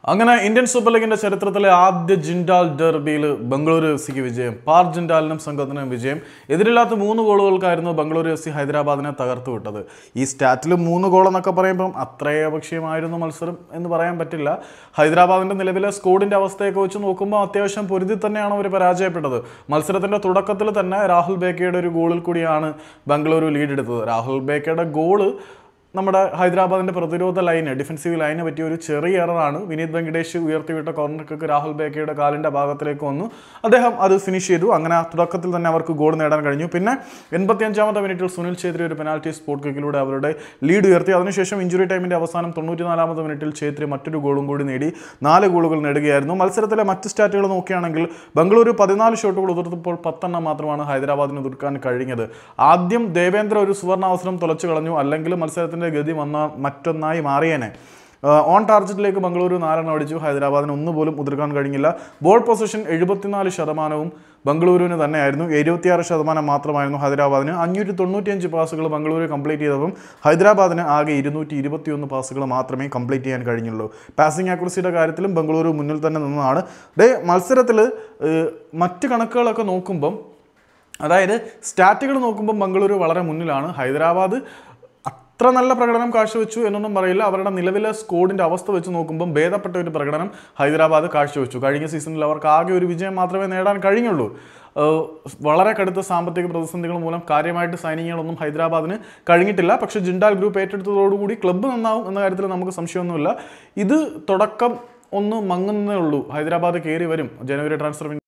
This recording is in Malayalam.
അങ്ങനെ ഇന്ത്യൻ സൂപ്പർ ലീഗിന്റെ ചരിത്രത്തിലെ ആദ്യ ജിൻഡാൽ ഡെർബിയിൽ ബംഗളൂരു എഫ് സിക്ക് വിജയം. പാർ ജിൻഡാലിനും സംഘത്തിനും വിജയം. എതിരില്ലാത്ത 3 ഗോളുകൾക്കായിരുന്നു ബംഗളൂരു എഫ് സി ഹൈദരാബാദിനെ തകർത്തു വിട്ടത്. ഈ സ്റ്റാറ്റിൽ 3 ഗോൾ എന്നൊക്കെ പറയുമ്പം അത്രയപക്ഷീയമായിരുന്നു മത്സരം എന്ന് പറയാൻ പറ്റില്ല. ഹൈദരാബാദിന്റെ നിലവിലെ സ്കോഡിന്റെ അവസ്ഥയൊക്കെ വെച്ച് നോക്കുമ്പോൾ അത്യാവശ്യം പൊരുതി തന്നെയാണ് അവർ പരാജയപ്പെട്ടത്. മത്സരത്തിന്റെ തുടക്കത്തിൽ തന്നെ രാഹുൽ ബേക്കയുടെ ഒരു ഗോളിൽ കൂടിയാണ് ബംഗളൂരു ലീഡ് എടുത്തത്. രാഹുൽ ബേക്കയുടെ ഗോള് നമ്മുടെ ഹൈദരാബാദിന്റെ പ്രതിരോധ ലൈന്, ഡിഫൻസീവ് ലൈന് പറ്റിയ ഒരു ചെറിയ എററാണ്. വിനീത് വെങ്കടേഷ് ഉയർത്തിവിട്ട കോർണർ കിക്ക് രാഹുൽ ബേക്കയുടെ കാലിൻ്റെ ഭാഗത്തിലേക്ക് വന്നു. അദ്ദേഹം അത് ഫിനിഷ് ചെയ്തു. അങ്ങനെ തുടക്കത്തിൽ തന്നെ അവർക്ക് ഗോൾ നേടാൻ കഴിഞ്ഞു. പിന്നെ 85ാമത്തെ മിനിറ്റിൽ സുനിൽ ഛേത്രി ഒരു പെനാൽറ്റി സ്പോട്ട് കിക്കിലൂടെ അവരുടെ ലീഡ് ഉയർത്തി. അതിനുശേഷം ഇഞ്ചുറി ടൈമിന്റെ അവസാനം 94ാമത്തെ മിനിറ്റിൽ ഛേത്രി മറ്റൊരു ഗോളും കൂടി നേടി 4 ഗോളുകൾ നേടുകയായിരുന്നു. മത്സരത്തിലെ മറ്റ് സ്റ്റാറ്റുകൾ നോക്കുകയാണെങ്കിൽ ബംഗളൂരു 14 ഷോട്ടുകൾ ഉതിർത്തപ്പോൾ 10 മാത്രമാണ് ഹൈദരാബാദിന് ഉതിർക്കാൻ കഴിഞ്ഞത്. ആദ്യം ദേവേന്ദ്ര ഒരു സുവർണാവസരം തുലച്ചു കളഞ്ഞു. അല്ലെങ്കിൽ മത്സരത്തിന്റെ ഗതി മറ്റൊന്നായി മാറിയേനെ. ഓൺ ടാർജറ്റിലേക്ക് ബംഗളൂരു 4 അടിച്ചു. ഹൈദരാബാദിന് ഒന്നുപോലും ഉതിർക്കാൻ കഴിഞ്ഞില്ല. ബോൾ പൊസിഷൻ 74% ബംഗളൂരുവിന് തന്നെയായിരുന്നു. 76% മാത്രമായിരുന്നു ഹൈദരാബാദിന്. 595 പാസുകൾ ബംഗളൂരു കംപ്ലീറ്റ് ചെയ്തപ്പം ഹൈദരാബാദിന് ആകെ 221 പാസുകൾ മാത്രമേ കംപ്ലീറ്റ് ചെയ്യാൻ കഴിഞ്ഞുള്ളൂ. പാസിംഗ് ആക്യുറസിയുടെ കാര്യത്തിലും ബംഗളൂരു മുന്നിൽ തന്നെ നിന്നതാണ്. മത്സരത്തിൽ മറ്റ് കണക്കുകളൊക്കെ നോക്കുമ്പം, അതായത് സ്റ്റാറ്റുകൾ നോക്കുമ്പം ബംഗളൂരു വളരെ മുന്നിലാണ്. ഹൈദരാബാദ് അത്ര നല്ല പ്രകടനം കാഴ്ചവെച്ചു എന്നൊന്നും പറയില്ല. അവരുടെ നിലവിലെ സ്കോഡിൻ്റെ അവസ്ഥ വെച്ച് നോക്കുമ്പം ഭേദപ്പെട്ട ഒരു പ്രകടനം ഹൈദരാബാദ് കാഴ്ചവെച്ചു. കഴിഞ്ഞ സീസണിൽ അവർക്ക് ആകെ ഒരു വിജയം മാത്രമേ നേടാൻ കഴിഞ്ഞുള്ളൂ. വളരെ കടുത്ത സാമ്പത്തിക പ്രതിസന്ധികൾ മൂലം കാര്യമായിട്ട് സൈനിങ്ങുകളൊന്നും ഹൈദരാബാദിന് കഴിഞ്ഞിട്ടില്ല. പക്ഷേ ജിൻഡാൽ ഗ്രൂപ്പ് ഏറ്റെടുത്തതോടുകൂടി ക്ലബ്ബ് നന്നാവും എന്ന കാര്യത്തിൽ നമുക്ക് സംശയമൊന്നുമില്ല. ഇത് തുടക്കം ഒന്ന് മങ്ങുന്നേ ഉള്ളൂ. ഹൈദരാബാദ് കയറി വരും. ജനുവരി ട്രാൻസ്ഫർ